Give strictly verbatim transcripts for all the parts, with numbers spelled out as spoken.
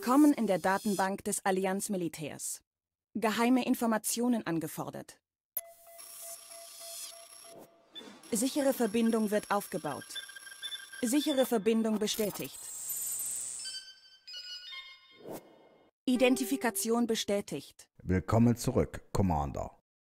Willkommen in der Datenbank des Allianz-Militärs. Geheime Informationen angefordert. Sichere Verbindung wird aufgebaut. Sichere Verbindung bestätigt. Identifikation bestätigt. Willkommen zurück, Commander.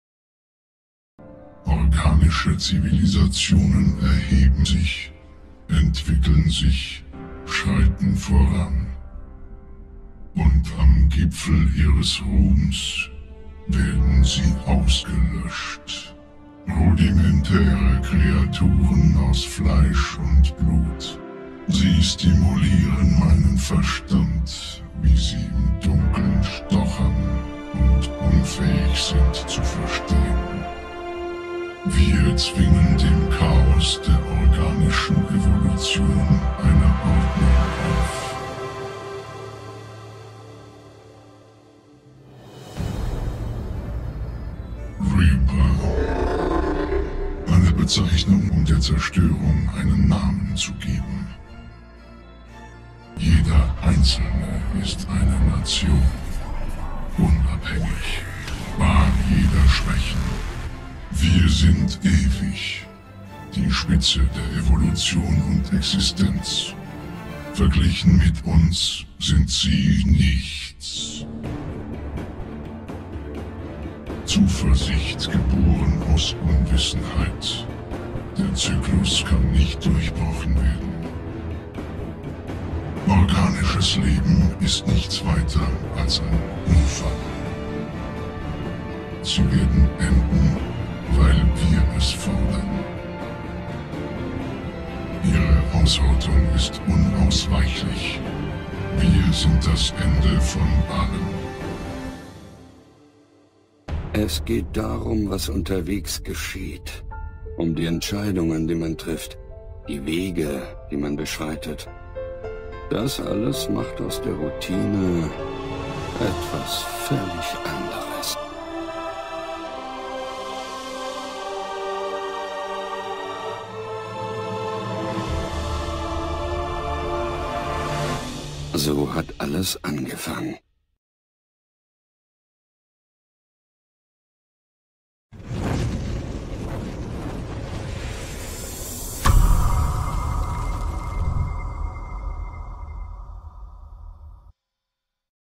Organische Zivilisationen erheben sich, entwickeln sich, schreiten voran. Und am Gipfel ihres Ruhms werden sie ausgelöscht. Rudimentäre Kreaturen aus Fleisch und Blut. Sie stimulieren meinen Verstand, wie sie im Dunkeln stochern und unfähig sind zu verstehen. Wir zwingen dem Chaos der organischen Evolution eine Ordnung auf. Reaper. Eine Bezeichnung, um der Zerstörung einen Namen zu geben. Jeder Einzelne ist eine Nation. Unabhängig. Wahr jeder Schwächen. Wir sind ewig. Die Spitze der Evolution und Existenz. Verglichen mit uns sind sie nichts. Zuversicht geboren aus Unwissenheit. Der Zyklus kann nicht durchbrochen werden. Organisches Leben ist nichts weiter als ein Unfall. Sie werden enden, weil wir es fordern. Ihre Ausrottung ist unausweichlich. Wir sind das Ende von allem. Es geht darum, was unterwegs geschieht. Um die Entscheidungen, die man trifft. Die Wege, die man beschreitet. Das alles macht aus der Routine etwas völlig anderes. So hat alles angefangen.